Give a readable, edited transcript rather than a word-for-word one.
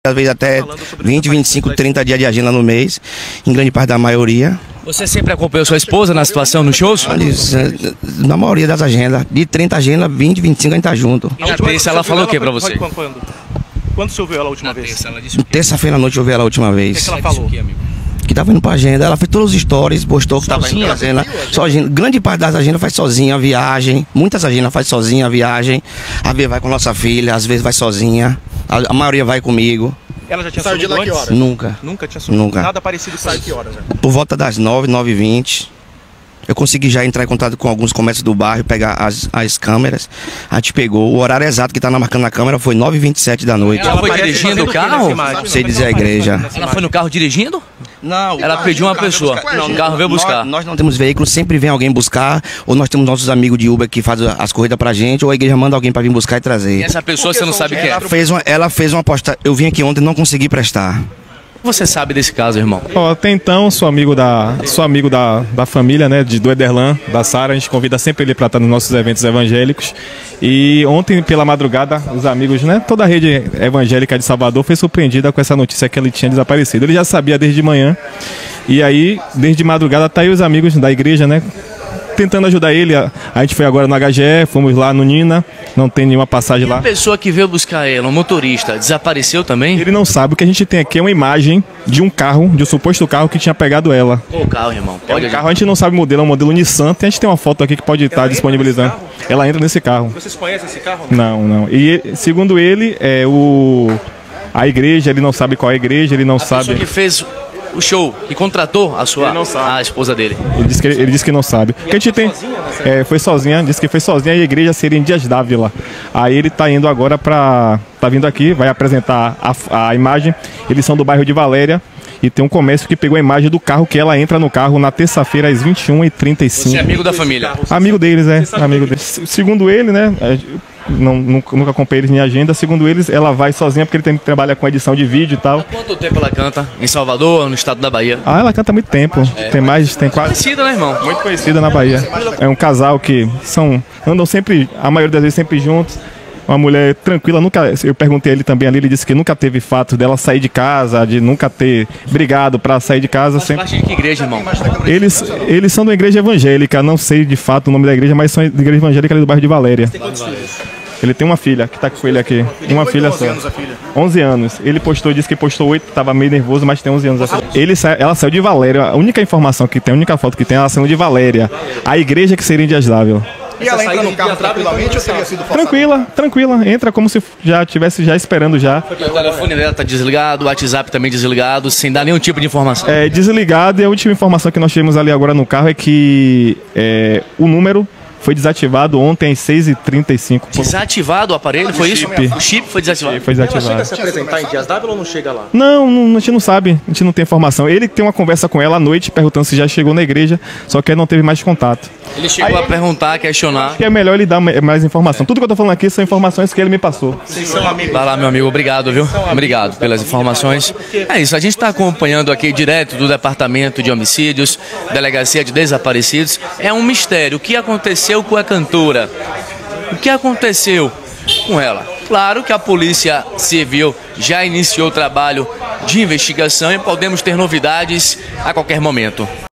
Às vezes até 20, 25, 30 dias de agenda no mês, em grande parte da maioria. Você sempre acompanhou sua esposa na situação nos shows? Na maioria das agendas, de 30 agendas, 20, 25 a gente tá junto. E na terça ela falou o que pra você? Quando você ouviu ela a última vez? Terça-feira à noite eu vi ela a última vez. O que ela falou? Que tava indo pra agenda, ela fez todos os stories, postou que tava indo pra agenda. Sozinha. Grande parte das agendas faz sozinha a viagem. Muitas agendas faz sozinha a viagem. Às vezes vai com nossa filha, às vezes vai sozinha. A maioria vai comigo. Ela já tinha sumido antes? Que horas? Nunca. Nunca tinha sumido? Nunca. Nada parecido saiu que horas? Por volta das 9, 9h20. Eu consegui já entrar em contato com alguns comércios do bairro, pegar as câmeras. A gente pegou. O horário exato que tá marcando na câmera foi 9h27 da noite. Ela foi dirigindo o carro? Sei dizer a igreja. Ela foi no carro dirigindo? Não. Ela pediu uma pessoa. O carro veio buscar. Nós não temos veículo, sempre vem alguém buscar. Ou nós temos nossos amigos de Uber que fazem as corridas pra gente. Ou a igreja manda alguém pra vir buscar e trazer. E essa pessoa você não sabe quem é? Ela fez uma aposta. Eu vim aqui ontem e não consegui prestar. Você sabe desse caso, irmão? Até então, sou amigo da família, né, do Ederlan, da Sara. A gente convida sempre ele para estar nos nossos eventos evangélicos. E ontem, pela madrugada, os amigos, né, toda a rede evangélica de Salvador foi surpreendida com essa notícia que ele tinha desaparecido. Ele já sabia desde manhã. E aí, desde madrugada, tá aí os amigos da igreja, né, tentando ajudar ele. A gente foi agora no HGE, fomos lá no Nina, não tem nenhuma passagem lá. A pessoa que veio buscar ela, um motorista, desapareceu também? Ele não sabe. O que a gente tem aqui é uma imagem de um carro, de um suposto carro que tinha pegado ela. Qual o carro, irmão? Pode carro, a gente não sabe o modelo, é um modelo Nissan. A gente tem uma foto aqui que pode estar disponibilizando. Ela entra nesse carro. Vocês conhecem esse carro? Não. E segundo ele, a igreja, ele não sabe qual é a igreja, ele não sabe. A pessoa que fez o show, que contratou a esposa dele. Ele disse que não sabe. O que a gente tem foi sozinha, disse que foi sozinha e a igreja seria em Dias Dávila. Aí ele tá indo agora tá vindo aqui, vai apresentar a imagem. Eles são do bairro de Valéria e tem um comércio que pegou a imagem do carro que ela entra no carro na terça-feira às 21h35. Você é amigo da família? Amigo deles, amigo deles. Segundo ele, né, nunca acompanhei eles em agenda. Segundo eles, ela vai sozinha porque ele trabalha com edição de vídeo e tal. Há quanto tempo ela canta? Em Salvador, no estado da Bahia? Ela canta há muito tempo. Tem quase... Conhecida, né, irmão? Muito conhecida na Bahia. É um casal que andam sempre, a maioria das vezes sempre juntos. Uma mulher tranquila, eu perguntei a ele também ali, ele disse que nunca teve fato dela sair de casa, de nunca ter brigado pra sair de casa. Faz parte de que igreja, irmão? Eles são da igreja evangélica, não sei de fato o nome da igreja, mas são da igreja evangélica ali do bairro de Valéria. Ele tem uma filha, que tá com ele aqui. Uma filha só. 11 anos. Ele disse que postou 8, tava meio nervoso, mas tem 11 anos assim. Ela saiu de Valéria, a única informação que tem, a única foto que tem, ela saiu de Valéria. A igreja que seria em Dias Dávila. E ela entra no carro tranquilamente ou teria sido forçada? Tranquila. Entra como se já estivesse esperando já. O telefone dela tá desligado, o WhatsApp também desligado, sem dar nenhum tipo de informação. É, desligado, e a última informação que nós tivemos ali agora no carro é que o número foi desativado ontem às 6h35. Desativado o aparelho, foi isso? O chip foi desativado? Foi desativado. Ela chega a se apresentar em Dias Dávila ou não chega lá? Não, a gente não sabe, a gente não tem informação. Ele tem uma conversa com ela à noite, perguntando se já chegou na igreja, só que ele não teve mais contato. Ele chegou a perguntar, a questionar. Acho que é melhor ele dar mais informação. Tudo que eu tô falando aqui são informações que ele me passou. Vocês são amigos? Vai lá, meu amigo, obrigado, viu? Obrigado pelas informações. É isso, a gente está acompanhando aqui direto do Departamento de Homicídios, Delegacia de Desaparecidos. É um mistério. O que aconteceu com a cantora? O que aconteceu com ela? Claro que a Polícia Civil já iniciou o trabalho de investigação e podemos ter novidades a qualquer momento.